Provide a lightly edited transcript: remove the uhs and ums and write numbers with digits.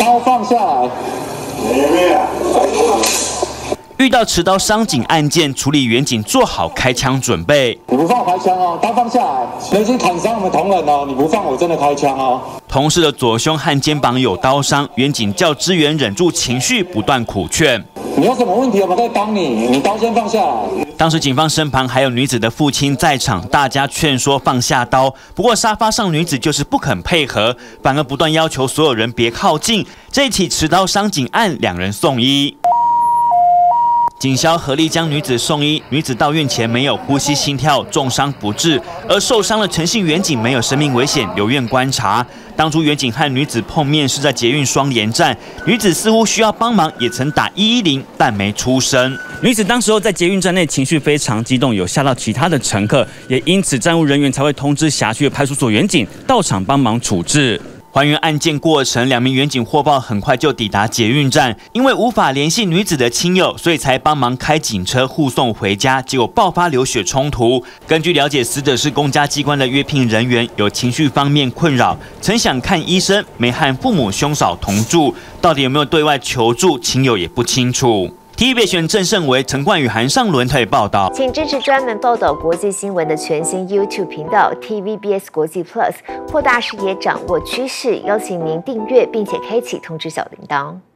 刀放下来。 遇到持刀伤警案件，处理员警做好开枪准备。 你不放开枪哦，刀放下来，你已经砍伤我们同仁哦，你不放我真的开枪哦。 同事的左胸和肩膀有刀伤，员警叫支援忍住情绪，不断苦劝。 你有什么问题，我们可以帮你，你刀先放下来。 当时警方身旁还有女子的父亲在场，大家劝说放下刀，不过沙发上女子就是不肯配合，反而不断要求所有人别靠近。这起持刀伤警案，2人送医。警消合力将女子送医，女子到院前没有呼吸、心跳，重伤不治，而受伤的陈姓员警没有生命危险，留院观察。当初员警和女子碰面是在捷运双连站，女子似乎需要帮忙，也曾打110，但没出声。女子当时候在捷运站内情绪非常激动，有吓到其他的乘客，也因此站务人员才会通知辖区的派出所员警到场帮忙处置。还原案件过程，2名员警获报很快就抵达捷运站，因为无法联系女子的亲友，所以才帮忙开警车护送回家，结果爆发流血冲突。根据了解，死者是公家机关的约聘人员，有情绪方面困扰，曾想看医生，没和父母兄嫂同住，到底有没有对外求助，亲友也不清楚。TVB 选郑胜维、陈冠宇、韩尚伦特别报道， 请支持专门报道国际新闻的全新 YouTube 频道 TVBS 国际 Plus， 扩大视野，掌握趋势。邀请您订阅并且开启通知小铃铛。